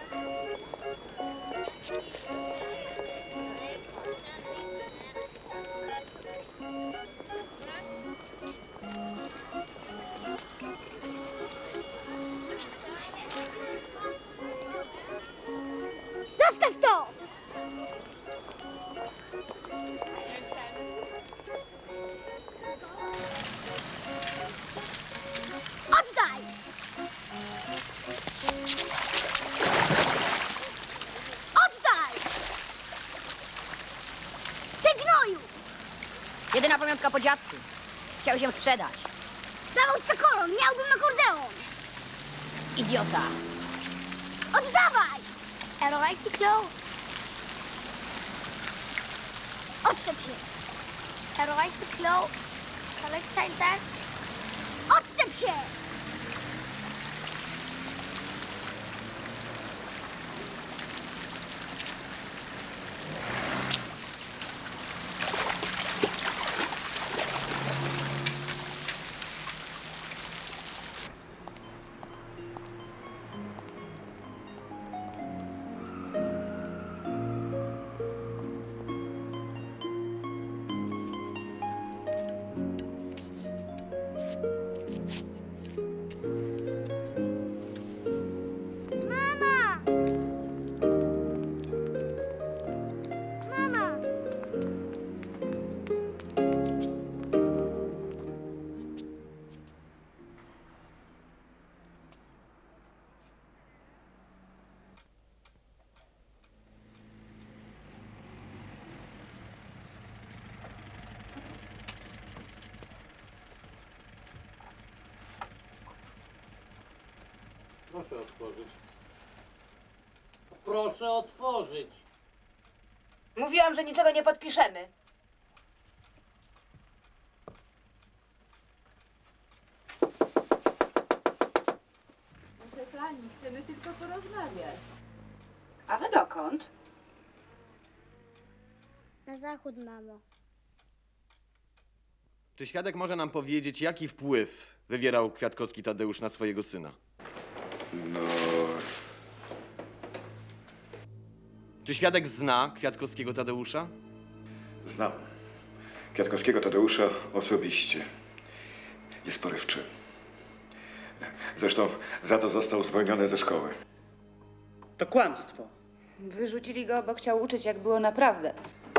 Zostaw to! Oddaj! Wnuczka po dziadku. Chciał się sprzedać. Dawał sto koron, miałbym akordeon. Idiota. Oddawaj! Er du rigtig klog? Odszedł się. Er du rigtig klog? Kan du ikke tale dansk? Odstęp się! Proszę otworzyć. Proszę otworzyć. Mówiłam, że niczego nie podpiszemy. Proszę pani, chcemy tylko porozmawiać. A wy dokąd? Na zachód, mamo. Czy świadek może nam powiedzieć, jaki wpływ wywierał Kwiatkowski Tadeusz na swojego syna? No... Czy świadek zna Kwiatkowskiego Tadeusza? Znam. Kwiatkowskiego Tadeusza osobiście. Jest porywczy. Zresztą za to został zwolniony ze szkoły. To kłamstwo. Wyrzucili go, bo chciał uczyć, jak było naprawdę.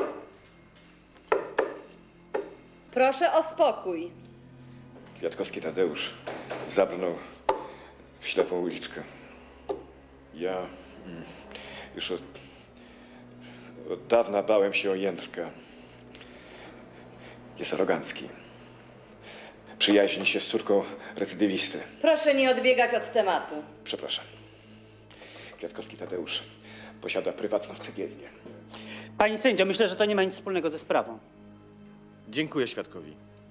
Proszę o spokój. Kwiatkowski Tadeusz zabrnął w ślepą uliczkę. Ja mm, już od, od dawna bałem się o Jędrka. Jest arogancki. Przyjaźni się z córką recydywisty. Proszę nie odbiegać od tematu. Przepraszam. Kwiatkowski Tadeusz posiada prywatną cegielnię. Pani sędzio, myślę, że to nie ma nic wspólnego ze sprawą. Dziękuję świadkowi.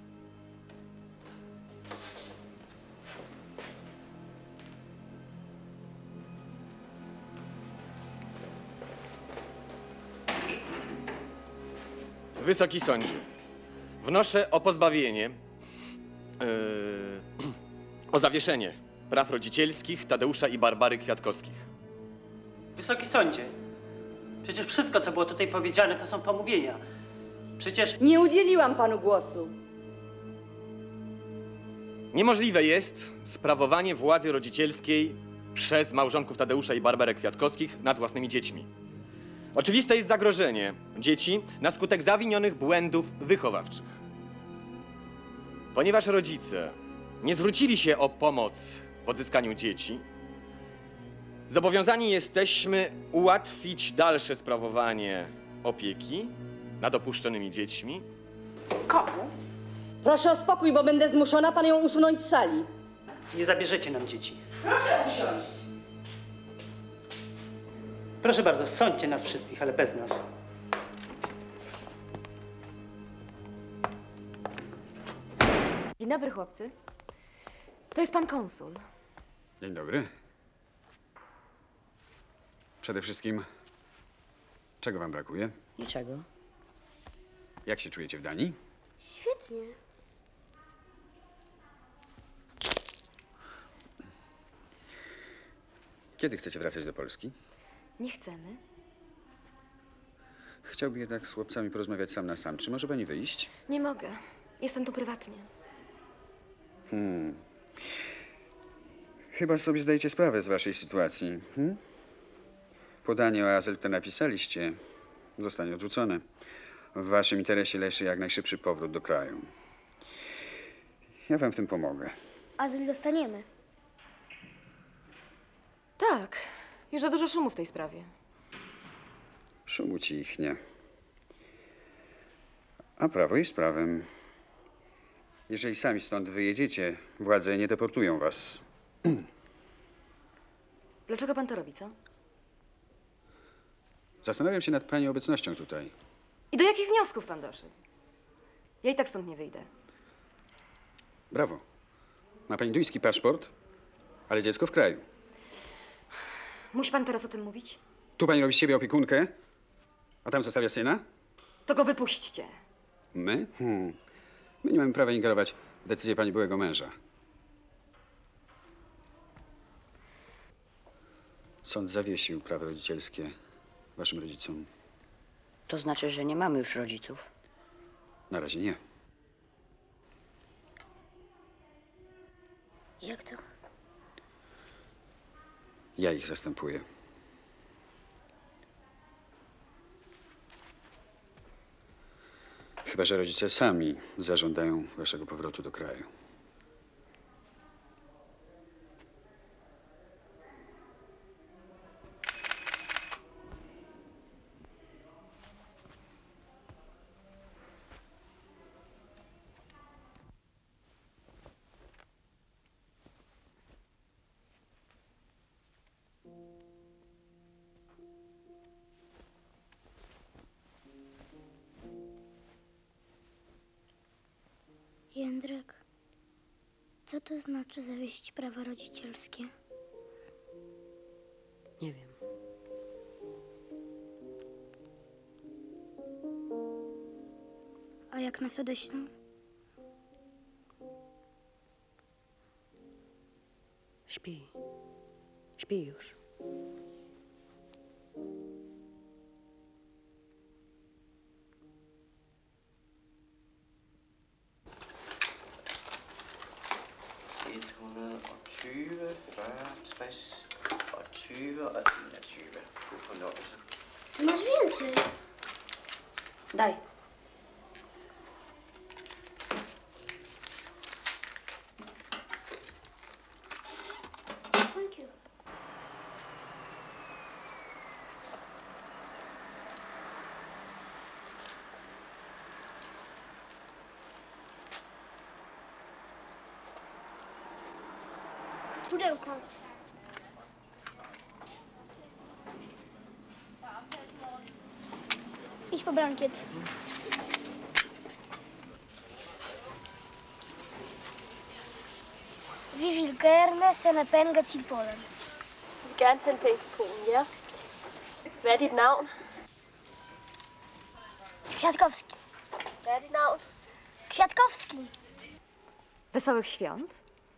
Wysoki sądzie, wnoszę o pozbawienie, yy, o zawieszenie praw rodzicielskich Tadeusza i Barbary Kwiatkowskich. Wysoki sądzie, przecież wszystko, co było tutaj powiedziane, to są pomówienia. Przecież... Nie udzieliłam panu głosu. Niemożliwe jest sprawowanie władzy rodzicielskiej przez małżonków Tadeusza i Barbarę Kwiatkowskich nad własnymi dziećmi. Oczywiste jest zagrożenie dzieci na skutek zawinionych błędów wychowawczych. Ponieważ rodzice nie zwrócili się o pomoc w odzyskaniu dzieci, zobowiązani jesteśmy ułatwić dalsze sprawowanie opieki nad opuszczonymi dziećmi. Komu? Proszę o spokój, bo będę zmuszona pan ją usunąć z sali. Nie zabierzecie nam dzieci. Proszę usiąść. Proszę bardzo, sądźcie nas wszystkich, ale bez nas. Dzień dobry, chłopcy. To jest pan konsul. Dzień dobry. Przede wszystkim, czego wam brakuje? Niczego. Jak się czujecie w Danii? Świetnie. Kiedy chcecie wracać do Polski? Nie chcemy. Chciałbym jednak z chłopcami porozmawiać sam na sam. Czy może pani wyjść? Nie mogę. Jestem tu prywatnie. Hmm. Chyba sobie zdajecie sprawę z waszej sytuacji. Hmm? Podanie o azyl, które napisaliście, zostanie odrzucone. W waszym interesie leży jak najszybszy powrót do kraju. Ja wam w tym pomogę. Azyl dostaniemy. Tak. Już za dużo szumu w tej sprawie. Szumu cichnie. A prawo jest prawem. Jeżeli sami stąd wyjedziecie, władze nie deportują was. Dlaczego pan to robi, co? Zastanawiam się nad pani obecnością tutaj. I do jakich wniosków pan doszedł? Ja i tak stąd nie wyjdę. Brawo. Ma pani duński paszport, ale dziecko w kraju. Musi pan teraz o tym mówić? Tu pani robi z siebie opiekunkę, a tam zostawia syna? To go wypuśćcie. My? Hmm. My nie mamy prawa ingerować w decyzję pani byłego męża. Sąd zawiesił prawa rodzicielskie waszym rodzicom. To znaczy, że nie mamy już rodziców. Na razie nie. Jak to? Ja ich zastępuję. Chyba że rodzice sami zażądają waszego powrotu do kraju. Jędrek, co to znaczy zawiesić prawa rodzicielskie? Nie wiem. A jak nas odeślą? Śpi. Śpi już. tyve, fyrre, tres og tyve og enogtyve. God fornøjelse. Ty masz więcej. Daj. Thank you. Pudełko. Idź po blankiet. Wie viel gerne sende penge til Polen? Jeg vil gerne sende penge til Polen, ja. Hvad er dit navn? Kwiatkowski. Hvad er dit navn? Kwiatkowski. Wesołych świąt.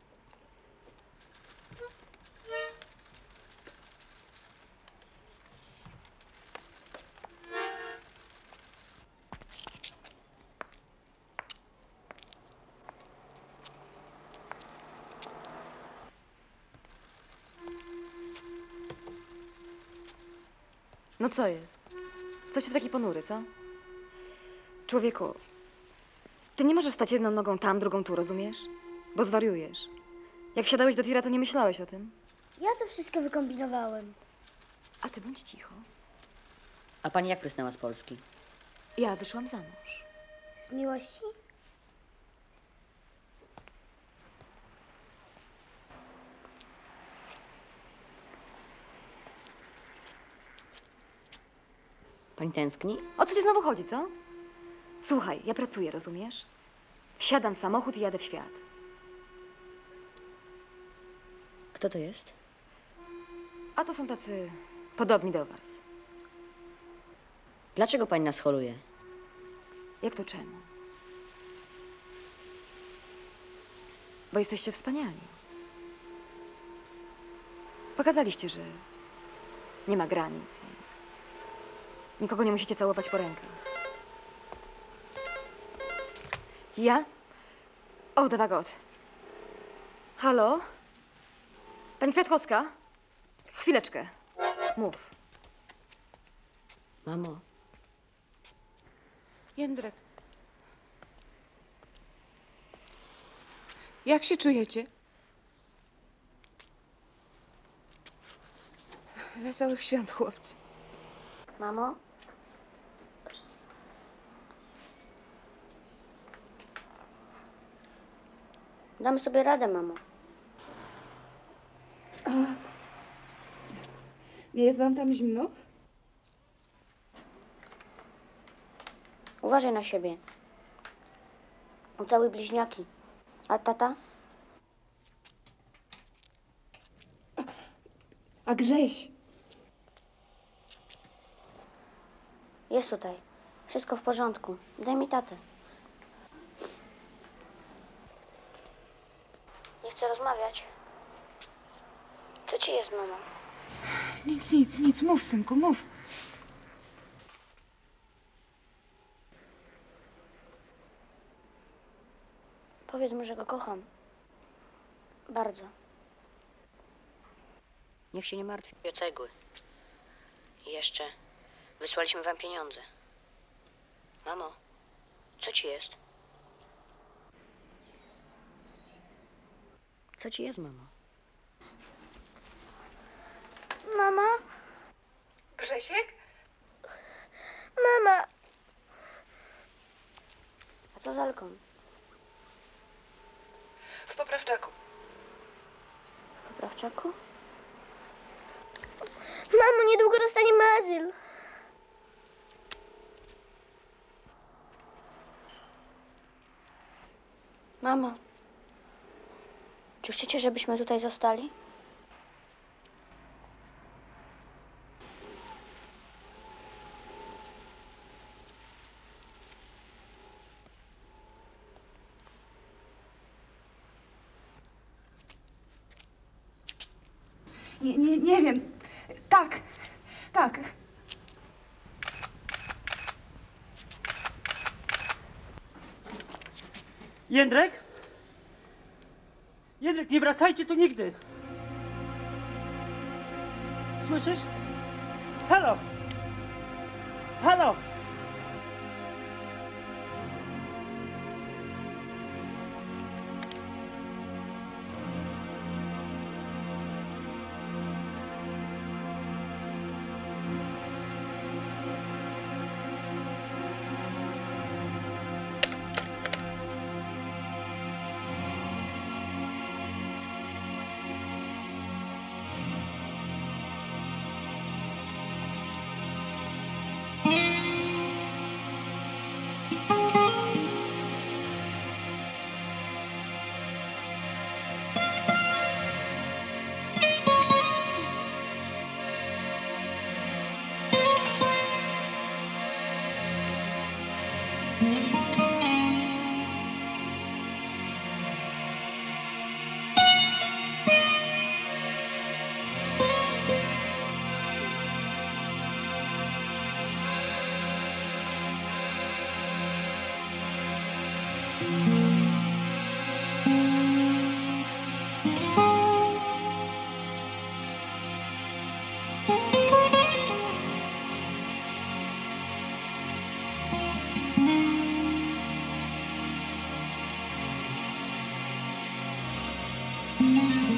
No co jest? Co ci taki ponury, co? Człowieku, ty nie możesz stać jedną nogą tam, drugą tu, rozumiesz? Bo zwariujesz. Jak wsiadałeś do tira, to nie myślałeś o tym. Ja to wszystko wykombinowałem. A ty bądź cicho. A pani jak prysnęła z Polski? Ja wyszłam za mąż. Z miłości? Pani tęskni? O co ci znowu chodzi, co? Słuchaj, ja pracuję, rozumiesz? Wsiadam w samochód i jadę w świat. Kto to jest? A to są tacy podobni do was. Dlaczego pani nas holuje? Jak to czemu? Bo jesteście wspaniali. Pokazaliście, że nie ma granic i nikogo nie musicie całować po rękach. Ja? O, dawagot. Halo? Pani Kwiatkowska? Chwileczkę. Mów. Mamo. Jędrek. Jak się czujecie? Wesołych świąt, chłopcy. Mamo? Damy sobie radę, mamo. A, nie jest wam tam zimno? Uważaj na siebie. Ucałuj bliźniaki. A tata? A Grześ? Jest tutaj. Wszystko w porządku. Daj mi tatę. Nie chcę rozmawiać. Co ci jest, mamo? Nic, nic, nic. Mów, synku, mów. Powiedz mu, że go kocham. Bardzo. Niech się nie martwi o cegły. I jeszcze wysłaliśmy wam pieniądze. Mamo, co ci jest? Co ci jest, mamo? Mama? Grzesiek? Mama! A co z Alką? W poprawczaku. W poprawczaku? Mamo, niedługo dostaniemy azyl. Mamo, czy chcecie, żebyśmy tutaj zostali? Nie, nie, nie wiem. Tak, tak. Jędrek? Jędrek, nie wracajcie tu nigdy! Słyszysz? Halo! Halo! Thank you.